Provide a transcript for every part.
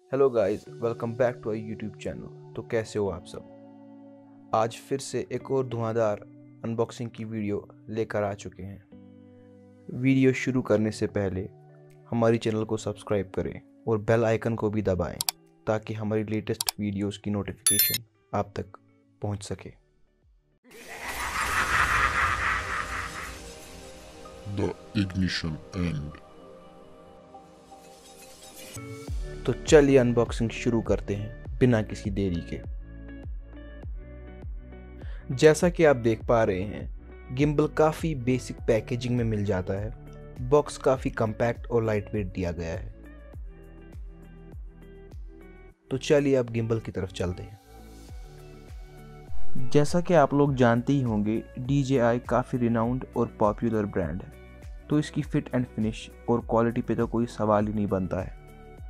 Hello guys, welcome back to our YouTube channel. तो कैसे हो आप सब। आज फिर से एक और धुआंधार अनबॉक्सिंग की वीडियो लेकर आ चुके हैं। वीडियो शुरू करने से पहले हमारी चैनल को सब्सक्राइब करें और बेल आइकन को भी दबाएं ताकि हमारी लेटेस्ट वीडियोस की नोटिफिकेशन आप तक पहुंच सके। The ignition end. तो चलिए अनबॉक्सिंग शुरू करते हैं बिना किसी देरी के। जैसा कि आप देख पा रहे हैं, गिम्बल काफ़ी बेसिक पैकेजिंग में मिल जाता है। बॉक्स काफ़ी कॉम्पैक्ट और लाइट वेट दिया गया है। तो चलिए अब गिम्बल की तरफ चलते हैं। जैसा कि आप लोग जानते ही होंगे, DJI काफ़ी रिनाउंड और पॉपुलर ब्रांड है, तो इसकी फिट एंड फिनिश और क्वालिटी पे तो कोई सवाल ही नहीं बनता है।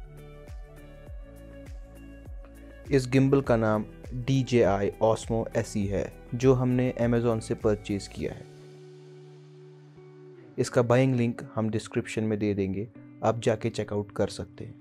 इस गिम्बल का नाम DJI Osmo SE है, जो हमने Amazon से परचेज किया है। इसका बाइंग लिंक हम डिस्क्रिप्शन में दे देंगे, आप जाके चेकआउट कर सकते हैं।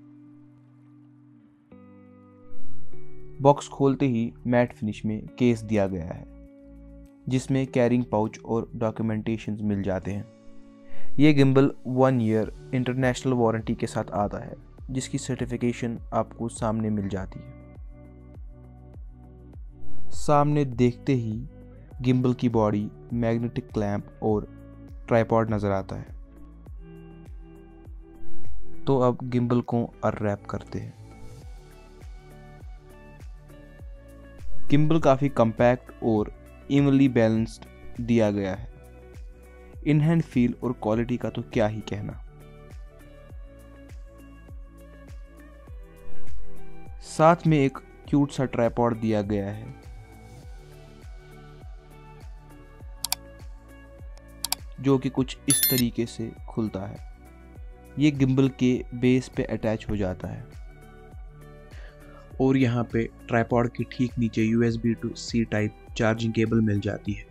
बॉक्स खोलते ही मैट फिनिश में केस दिया गया है, जिसमें कैरिंग पाउच और डॉक्यूमेंटेशन मिल जाते हैं। ये गिम्बल 1 ईयर इंटरनेशनल वारंटी के साथ आता है, जिसकी सर्टिफिकेशन आपको सामने मिल जाती है। सामने देखते ही गिम्बल की बॉडी, मैग्नेटिक क्लैंप और ट्राइपॉड नज़र आता है। तो अब गिम्बल को अनरैप करते हैं। गिम्बल काफ़ी कॉम्पैक्ट और इवनली बैलेंस्ड दिया गया है। इन हैंड फील और क्वालिटी का तो क्या ही कहना। साथ में एक क्यूट सा ट्राइपॉड दिया गया है, जो कि कुछ इस तरीके से खुलता है। ये गिम्बल के बेस पे अटैच हो जाता है और यहाँ पे ट्राइपॉड के ठीक नीचे USB to C type charging cable मिल जाती है।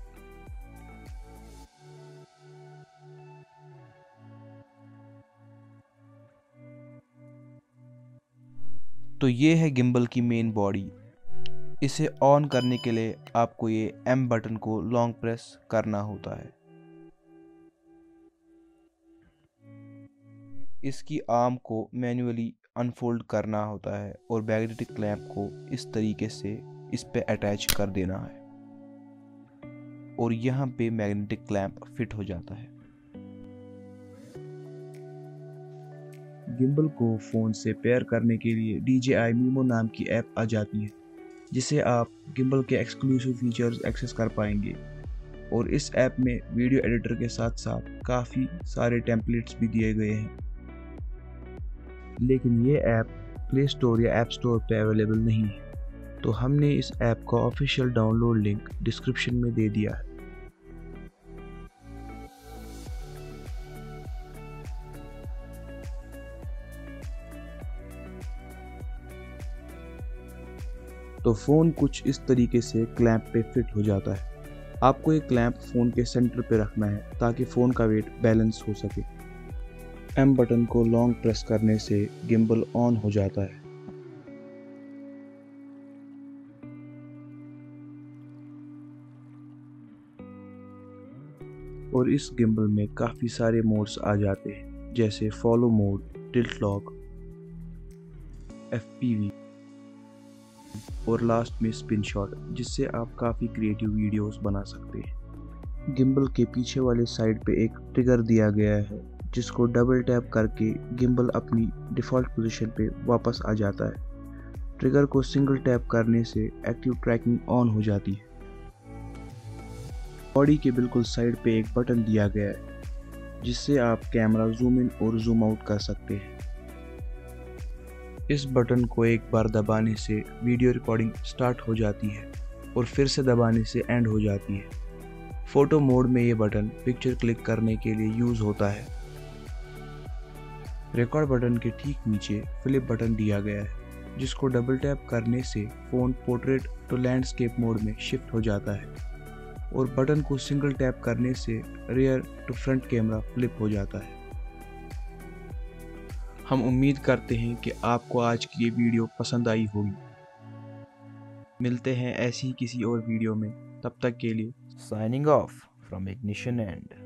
तो ये है गिम्बल की मेन बॉडी। इसे ऑन करने के लिए आपको ये M बटन को लॉन्ग प्रेस करना होता है। इसकी आर्म को मैन्युअली अनफोल्ड करना होता है और मैग्नेटिक क्लैंप को इस तरीके से इस पे अटैच कर देना है और यहाँ पे मैग्नेटिक क्लैंप फिट हो जाता है। गिम्बल को फ़ोन से पेयर करने के लिए DJI Mimo नाम की ऐप आ जाती है, जिसे आप गिम्बल के एक्सक्लूसिव फीचर्स एक्सेस कर पाएंगे। और इस ऐप में वीडियो एडिटर के साथ साथ काफ़ी सारे टेम्पलेट्स भी दिए गए हैं, लेकिन ये ऐप प्ले स्टोर या ऐप स्टोर पे अवेलेबल नहीं है। तो हमने इस ऐप का ऑफिशियल डाउनलोड लिंक डिस्क्रिप्शन में दे दिया है। तो फ़ोन कुछ इस तरीके से क्लैंप पे फिट हो जाता है। आपको ये क्लैंप फ़ोन के सेंटर पे रखना है ताकि फ़ोन का वेट बैलेंस हो सके। M बटन को लॉन्ग प्रेस करने से गिम्बल ऑन हो जाता है। और इस गिम्बल में काफ़ी सारे मोड्स आ जाते हैं, जैसे follow mode, tilt lock, FPV और लास्ट में स्पिन शॉट, जिससे आप काफ़ी क्रिएटिव वीडियोस बना सकते हैं। गिम्बल के पीछे वाले साइड पे एक ट्रिगर दिया गया है, जिसको डबल टैप करके गिम्बल अपनी डिफ़ॉल्ट पोजीशन पे वापस आ जाता है। ट्रिगर को सिंगल टैप करने से एक्टिव ट्रैकिंग ऑन हो जाती है। बॉडी के बिल्कुल साइड पे एक बटन दिया गया है, जिससे आप कैमरा जूम इन और जूम आउट कर सकते हैं। इस बटन को एक बार दबाने से वीडियो रिकॉर्डिंग स्टार्ट हो जाती है और फिर से दबाने से एंड हो जाती है। फ़ोटो मोड में ये बटन पिक्चर क्लिक करने के लिए यूज़ होता है। रिकॉर्ड बटन के ठीक नीचे फ्लिप बटन दिया गया है, जिसको डबल टैप करने से phone portrait to landscape mode में शिफ्ट हो जाता है और बटन को सिंगल टैप करने से rear to front camera flip हो जाता है। हम उम्मीद करते हैं कि आपको आज की ये वीडियो पसंद आई होगी। मिलते हैं ऐसी ही किसी और वीडियो में, तब तक के लिए Signing off from Ignition End.